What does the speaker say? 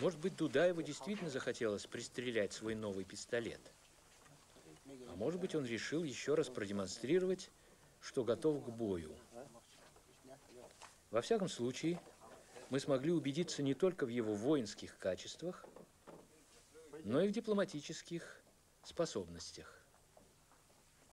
Может быть, Дудаеву действительно захотелось пристрелять свой новый пистолет. А может быть, он решил еще раз продемонстрировать, что готов к бою. Во всяком случае, мы смогли убедиться не только в его воинских качествах, но и в дипломатических способностях.